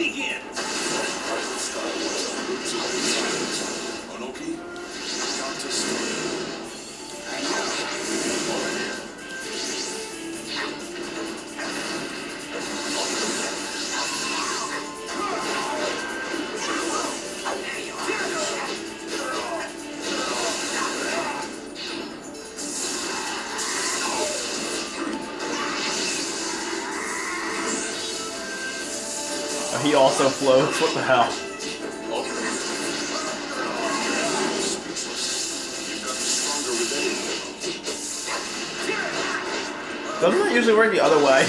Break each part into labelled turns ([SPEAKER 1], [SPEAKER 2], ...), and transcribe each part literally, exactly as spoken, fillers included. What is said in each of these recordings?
[SPEAKER 1] begins! Onoki, got to start. I know.
[SPEAKER 2] He also floats. What the hell? Doesn't that usually work the other way?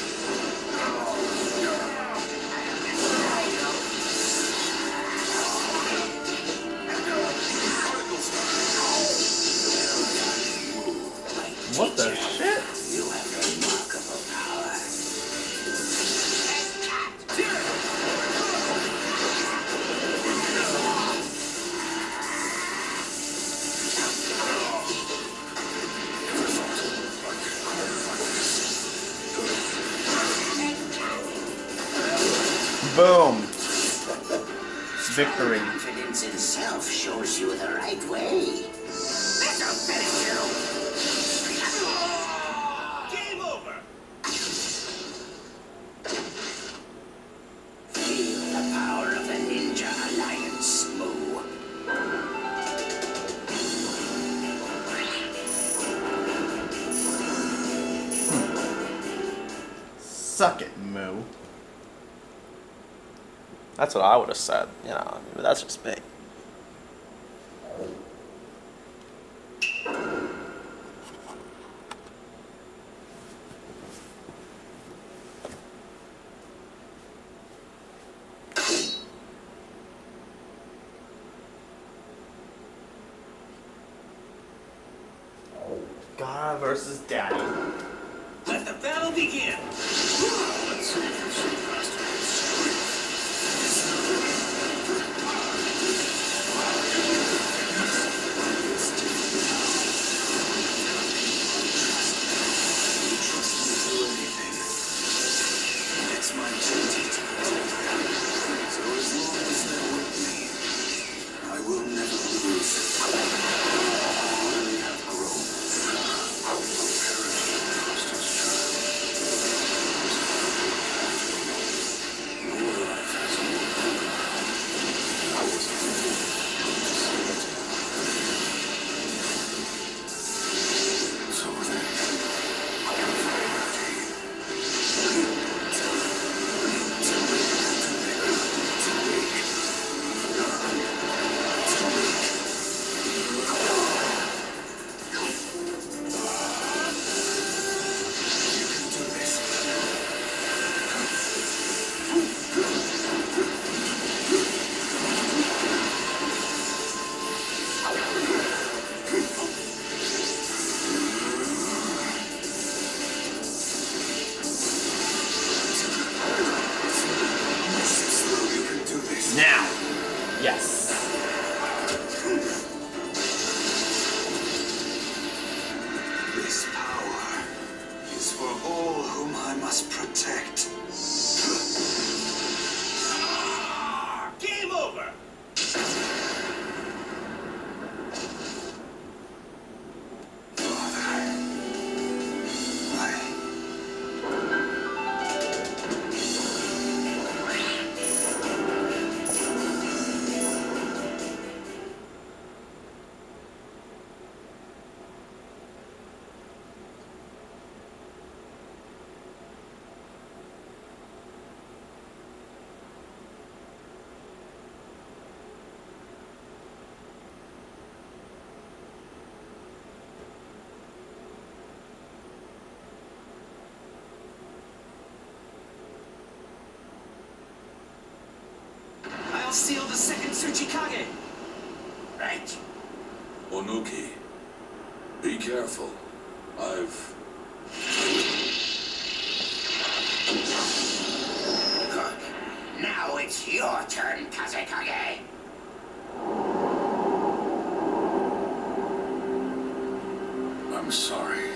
[SPEAKER 2] What the shit? Boom. Victory.
[SPEAKER 3] Confidence in self shows you the right way. This'll finish you.
[SPEAKER 1] Game over.
[SPEAKER 3] Feel the power of the Ninja Alliance, Moo.
[SPEAKER 2] Suck it, Moo.
[SPEAKER 4] That's what I would have said, you know, I mean, that's just me.
[SPEAKER 2] God versus Daddy.
[SPEAKER 1] Let the battle begin! Let's see if you're so fast.
[SPEAKER 2] Now. Yes.
[SPEAKER 1] This power is for all whom I must protect. Game over! I'll seal the second Tsuchikage.
[SPEAKER 3] Right.
[SPEAKER 5] Onuki, be careful. I've...
[SPEAKER 3] Good. Now it's your turn, Kazekage.
[SPEAKER 5] I'm sorry.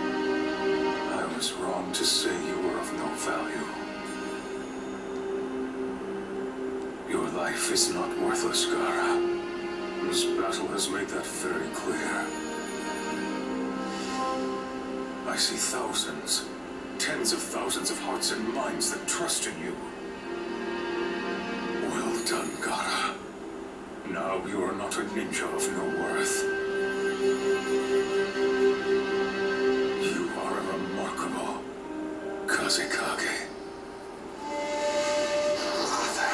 [SPEAKER 5] I was wrong to say you were of no value. life is not worthless, Gaara. This battle has made that very clear. I see thousands, tens of thousands of hearts and minds that trust in you. Well done, Gaara. Now you are not a ninja of no worth. You are a remarkable Kazekage. Father.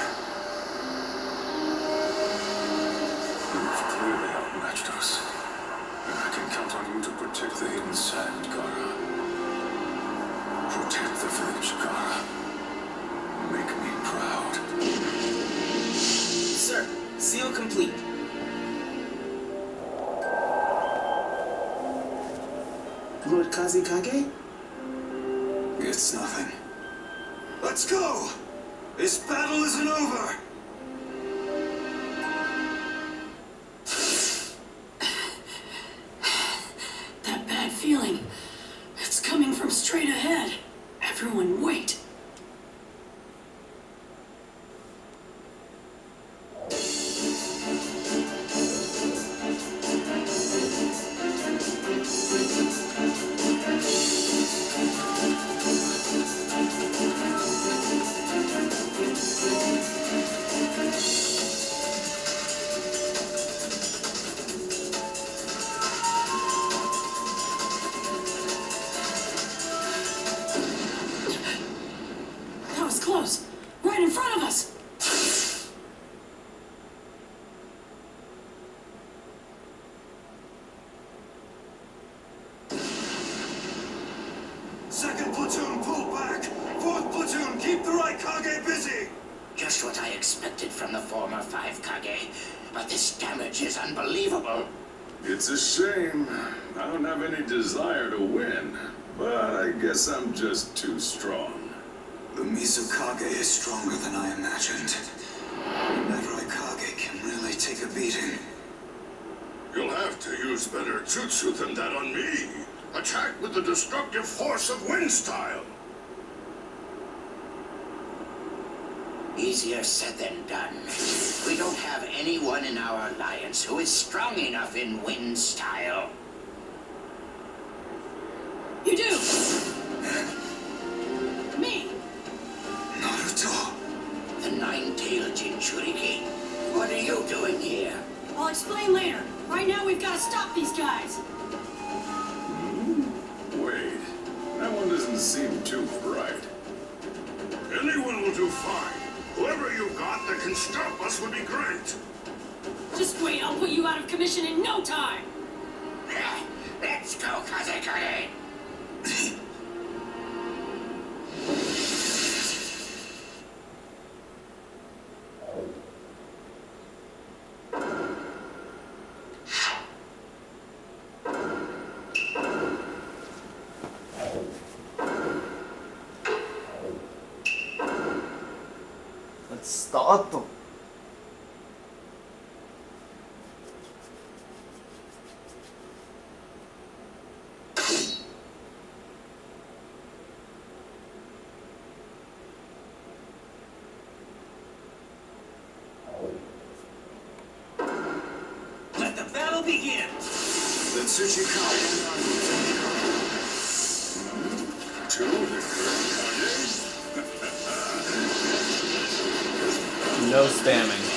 [SPEAKER 5] You've clearly outmatched us. And I can count on you to protect the hidden sand, Gaara. Protect the village, Gaara. Make me proud.
[SPEAKER 6] Sir, seal complete. Lord Kazekage?
[SPEAKER 1] It's nothing. Let's go! This battle isn't over!
[SPEAKER 7] That bad feeling. It's coming from straight ahead. Everyone wait. That was close. Right in front of us.
[SPEAKER 1] Second platoon, pull back! Fourth platoon, keep the Raikage busy!
[SPEAKER 3] Just what I expected from the former Five Kage. But this damage is unbelievable.
[SPEAKER 5] It's a shame. I don't have any desire to win, but I guess I'm just too strong.
[SPEAKER 1] The Mizukage is stronger than I imagined. That Raikage can really take a beating.
[SPEAKER 5] You'll have to use better jutsu than that on me. Attack with the destructive force of wind style.
[SPEAKER 3] Easier said than done. We don't have anyone in our alliance who is strong enough in wind style.
[SPEAKER 7] You do. Me.
[SPEAKER 1] Naruto.
[SPEAKER 3] The Nine-Tailed Jinchuriki. What are you doing here?
[SPEAKER 7] I'll explain later. Right now we've got to stop these guys.
[SPEAKER 5] Wait, that one doesn't seem too bright. Anyone will do fine. Whoever you got that can stop us would be great.
[SPEAKER 7] Just wait, I'll put you out of commission in no time.
[SPEAKER 3] Let's go, Kazekage.
[SPEAKER 2] Let's start them.
[SPEAKER 6] Let the battle begin!
[SPEAKER 1] Then Tsuchikage.
[SPEAKER 5] Two different
[SPEAKER 2] No spamming.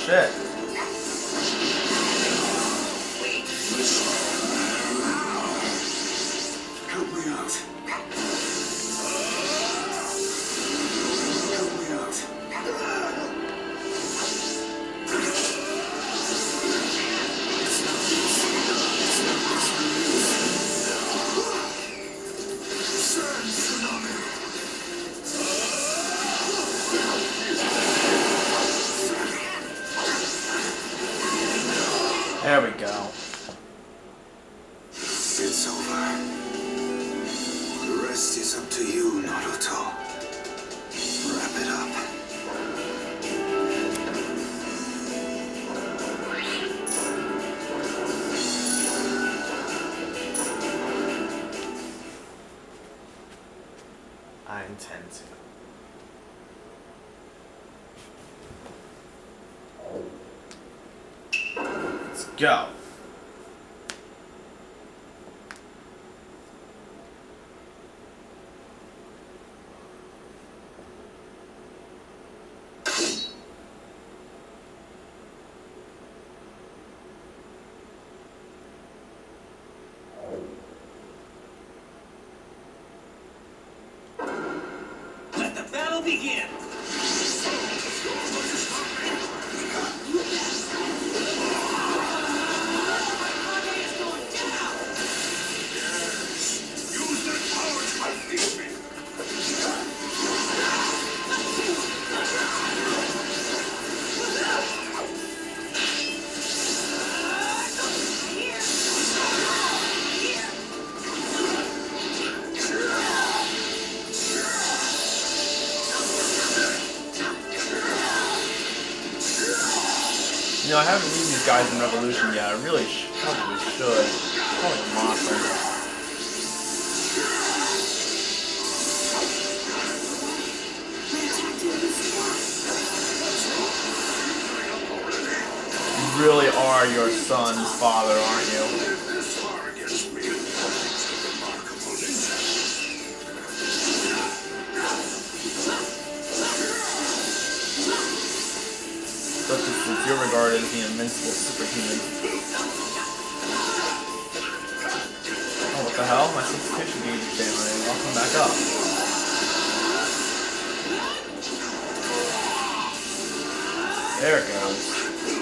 [SPEAKER 2] shit.
[SPEAKER 1] Help me out. Help me out. Sand tsunami.
[SPEAKER 2] There we go.
[SPEAKER 1] It's over. The rest is up to you, Naruto. Wrap it up.
[SPEAKER 2] I intend to. Let's go.
[SPEAKER 6] Let the battle begin.
[SPEAKER 5] Use that power to defeat me.
[SPEAKER 2] You know, I haven't used these guys in Revolution yet. I really sh probably should. Probably a monster. You really are your son's father, aren't you?
[SPEAKER 5] This far against me. Remarkable ninja.
[SPEAKER 2] Especially since you're regarded as the invincible superhuman. Oh, what the hell? My sensitivity gauge is down. I'll come back up. There it goes.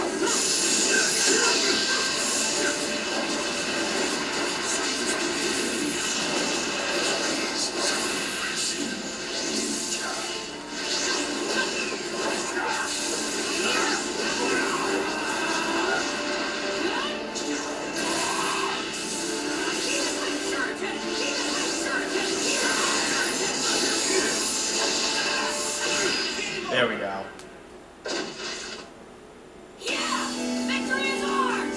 [SPEAKER 2] There we go.
[SPEAKER 7] Victory is ours!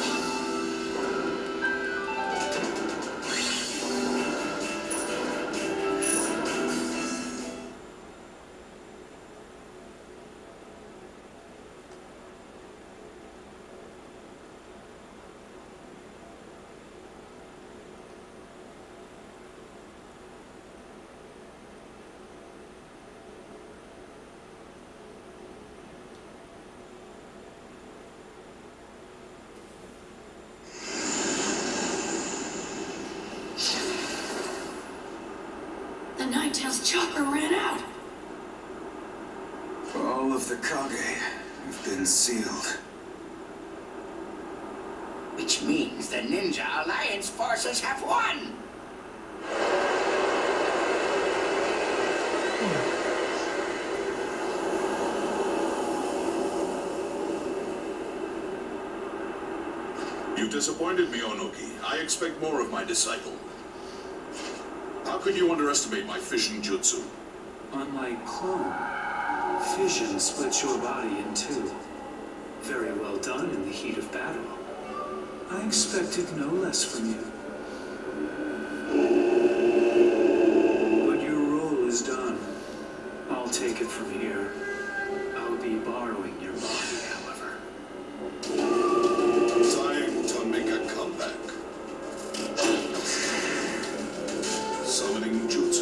[SPEAKER 7] The Ninetales chakra ran out.
[SPEAKER 1] All of the Kage have been sealed.
[SPEAKER 3] Which means the Ninja Alliance forces have won.
[SPEAKER 5] You disappointed me, Onoki. I expect more of my disciple. How could you underestimate my fission jutsu?
[SPEAKER 8] Unlike clone, fission splits your body in two. Very well done in the heat of battle. I expected no less from you. But your role is done. I'll take it from here. I'll be borrowing your body, however.
[SPEAKER 5] Time to make a comeback. Summoning jutsu.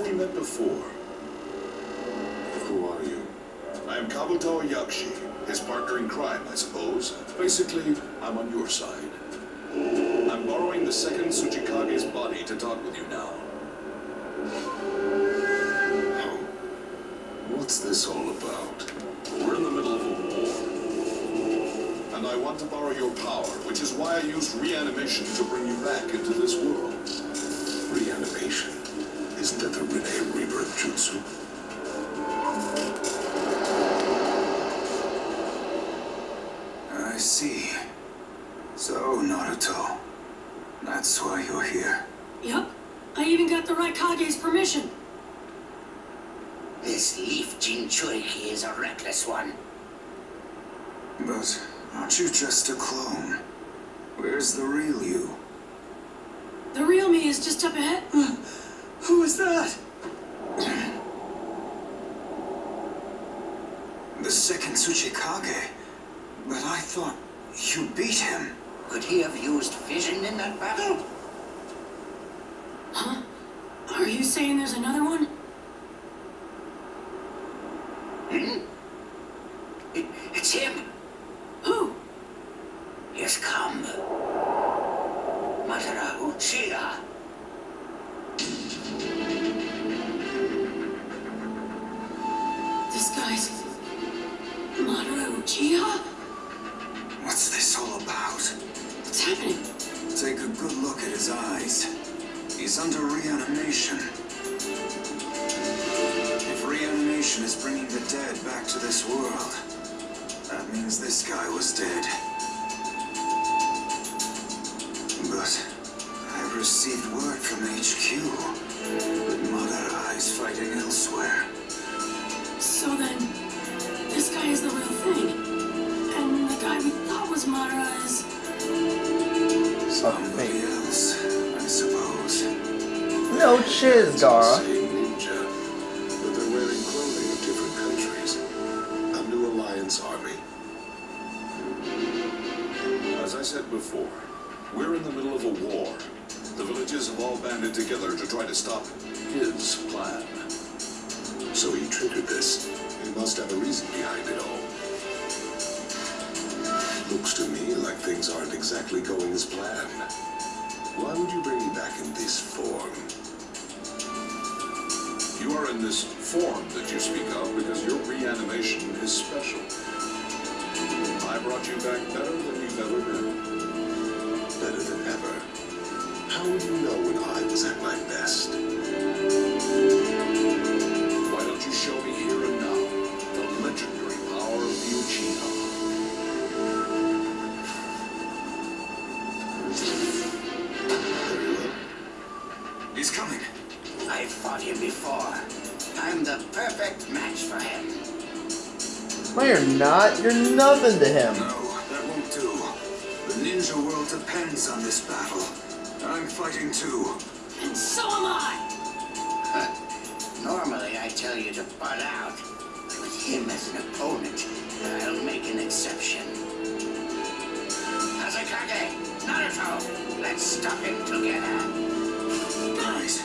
[SPEAKER 5] we met before? Who are you? I am Kabuto Yakshi, his partner in crime, I suppose. Basically, I'm on your side. I'm borrowing the second Tsuchikage's body to talk with you now. Oh. What's this all about? We're in the middle of a war. And I want to borrow your power, which is why I used reanimation to bring you back into this world. Reanimation? Isn't that the Rinne rebirth jutsu?
[SPEAKER 1] I see. So, Naruto, that's why you're here.
[SPEAKER 7] Yup. I even got the Raikage's permission.
[SPEAKER 3] This Leaf Jinchuriki is a reckless one.
[SPEAKER 1] But aren't you just a clone? Where's the real you?
[SPEAKER 7] The real me is just up ahead.
[SPEAKER 1] Who is that? The second Tsuchikage? But I thought you beat him.
[SPEAKER 3] Could he have used vision in that battle?
[SPEAKER 7] Huh? Are you saying there's another one?
[SPEAKER 3] Hmm? It, it's him.
[SPEAKER 7] Who?
[SPEAKER 3] He has come. Madara Uchiha.
[SPEAKER 7] This guy's Madara Uchiha?
[SPEAKER 1] What's this all about?
[SPEAKER 7] What's happening?
[SPEAKER 1] Take a good look at his eyes. He's under reanimation. If reanimation is bringing the dead back to this world, that means this guy was dead. But I've received word from H Q that Madara is fighting elsewhere.
[SPEAKER 7] So then, this guy is the real thing. And the guy we thought was Madara is...
[SPEAKER 1] Somebody else, I suppose.
[SPEAKER 2] No chiz, Gara.
[SPEAKER 5] Same ninja, but they're wearing clothing of different countries. A new alliance army. As I said before, we're in the middle of a war. The villages have all banded together to try to stop his plan. So he triggered this. He must have a reason behind it all. Looks to me like things aren't exactly going as planned. Why would you bring me back in this form? You are in this form that you speak of because your reanimation is special. I brought you back better than you've ever been. Better than ever? How would you know when I was at my best? Why don't you show me here and now the legendary power of the Uchiha?
[SPEAKER 1] He's coming.
[SPEAKER 3] I fought him before. I'm the perfect match for him.
[SPEAKER 2] No, you're not. You're nothing to him.
[SPEAKER 1] No, that won't do. The ninja world depends on this battle. I'm fighting too.
[SPEAKER 7] And so am I!
[SPEAKER 3] Normally I tell you to butt out. But with him as an opponent, I'll make an exception. Hazekage, Naruto, let's stop him together.
[SPEAKER 1] Right.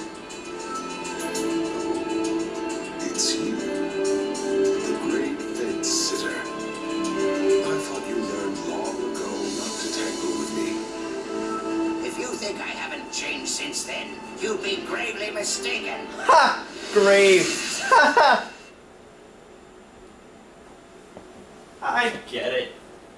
[SPEAKER 5] It's you, the great fence sitter. I thought you learned long ago not to tangle with me.
[SPEAKER 3] If you think I haven't changed since then, you'd be gravely mistaken.
[SPEAKER 2] Ha! Grave. Ha I get it.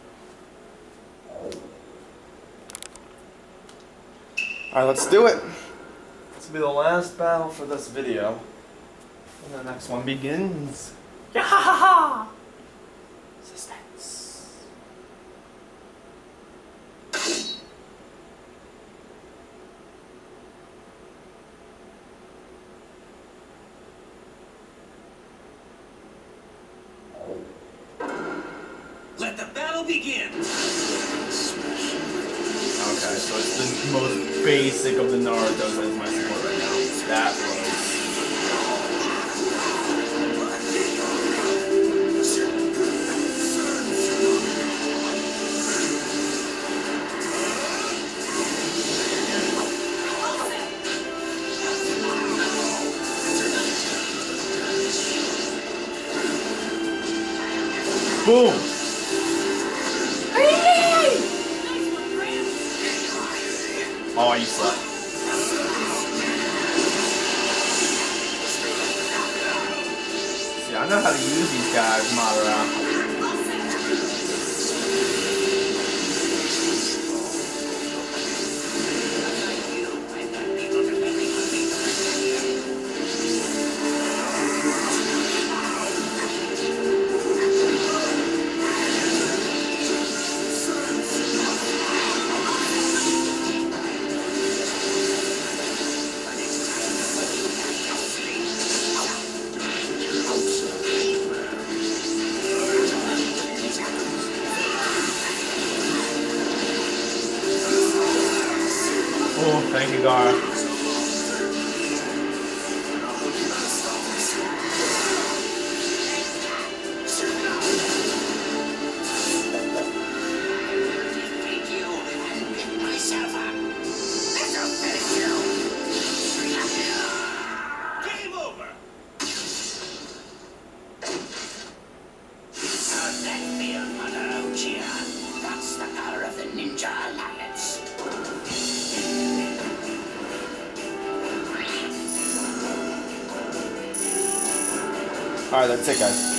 [SPEAKER 2] Alright, let's do it. This will be the last battle for this video. And the next one begins. Yahaha! Suspense.
[SPEAKER 6] Let the battle begin.
[SPEAKER 2] Okay, so it's the most basic of the Naruto's as my support right now. That was. Boom! Oh, you suck. See, I know how to use these guys, Madara. Oh, thank you, Gara.
[SPEAKER 3] Thank you and pick myself up. This'll finish you.
[SPEAKER 6] Game over.
[SPEAKER 3] How's that feel, Mother Uchiha? That's the power of the Ninja Alliance.
[SPEAKER 2] Alright, that's it, guys.